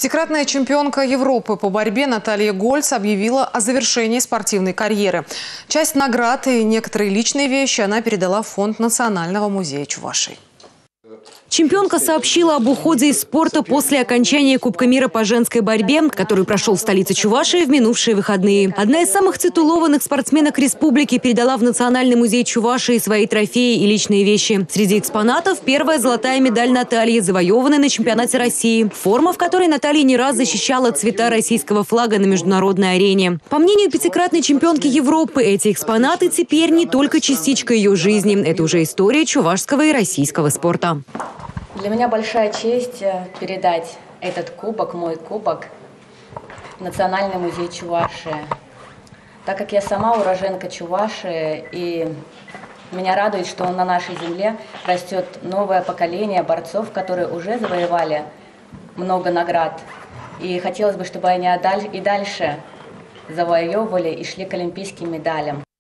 Пятикратная чемпионка Европы по борьбе Наталья Гольц объявила о завершении спортивной карьеры. Часть наград и некоторые личные вещи она передала в фонд Национального музея Чувашии. Чемпионка сообщила об уходе из спорта после окончания Кубка мира по женской борьбе, который прошел в столице Чувашии в минувшие выходные. Одна из самых титулованных спортсменок республики передала в Национальный музей Чувашии свои трофеи и личные вещи. Среди экспонатов первая золотая медаль Натальи, завоеванная на чемпионате России. Форма, в которой Наталья не раз защищала цвета российского флага на международной арене. По мнению пятикратной чемпионки Европы, эти экспонаты теперь не только частичка ее жизни. Это уже история чувашского и российского спорта. Для меня большая честь передать этот кубок, мой кубок, в Национальный музей Чувашии. Так как я сама уроженка Чувашии, и меня радует, что на нашей земле растет новое поколение борцов, которые уже завоевали много наград. И хотелось бы, чтобы они и дальше завоевывали и шли к олимпийским медалям.